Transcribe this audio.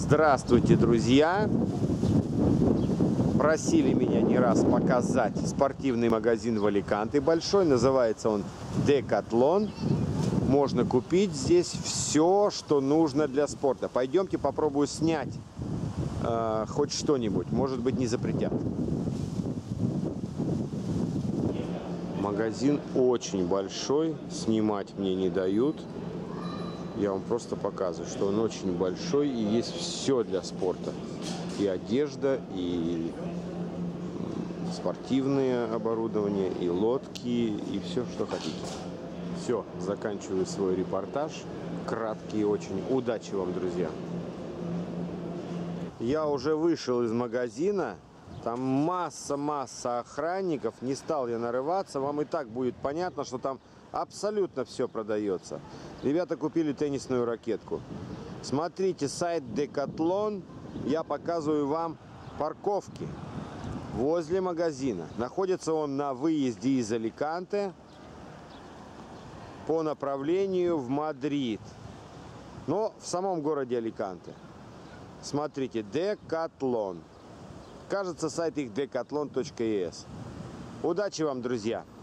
Здравствуйте, друзья! Просили меня не раз показать спортивный магазин в Аликанте большой. Называется он Decathlon. Можно купить здесь все, что нужно для спорта. Пойдемте попробую снять хоть что-нибудь. Может быть, не запретят. Магазин очень большой. Снимать мне не дают. Я вам просто показываю, что он очень большой и есть все для спорта. И одежда, и спортивное оборудование, и лодки, и все, что хотите. Все, заканчиваю свой репортаж. Краткий очень. Удачи вам, друзья! Я уже вышел из магазина. Там масса охранников. Не стал я нарываться. Вам и так будет понятно, что там абсолютно все продается. Ребята купили теннисную ракетку. Смотрите, сайт Decathlon. Я показываю вам парковки возле магазина. Находится он на выезде из Аликанте по направлению в Мадрид. Но в самом городе Аликанте. Смотрите, Decathlon. Кажется, сайт их decathlon.es. Удачи вам, друзья!